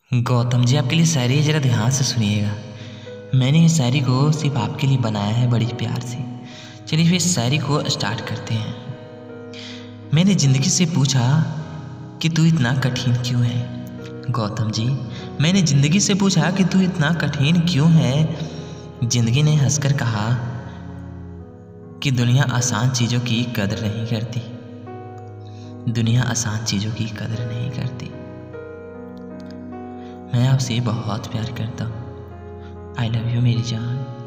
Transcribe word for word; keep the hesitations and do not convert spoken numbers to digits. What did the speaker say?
गौतम जी, आपके लिए शायरी ज़रा ध्यान से सुनिएगा। मैंने इस शायरी को सिर्फ आपके लिए बनाया है बड़ी प्यार से। चलिए फिर इस शायरी को स्टार्ट करते हैं। मैंने ज़िंदगी से पूछा कि तू इतना कठिन क्यों है। गौतम जी, मैंने ज़िंदगी से पूछा कि तू इतना कठिन क्यों है। ज़िंदगी ने हंसकर कहा कि दुनिया आसान चीज़ों की कदर नहीं करती। दुनिया आसान चीज़ों की कदर नहीं करती। मैं आपसे बहुत प्यार करता हूँ। आई लव यू मेरी जान।